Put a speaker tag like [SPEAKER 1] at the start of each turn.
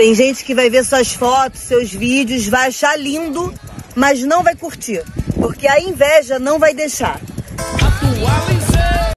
[SPEAKER 1] Tem gente que vai ver suas fotos, seus vídeos, vai achar lindo, mas não vai curtir, porque a inveja não vai deixar.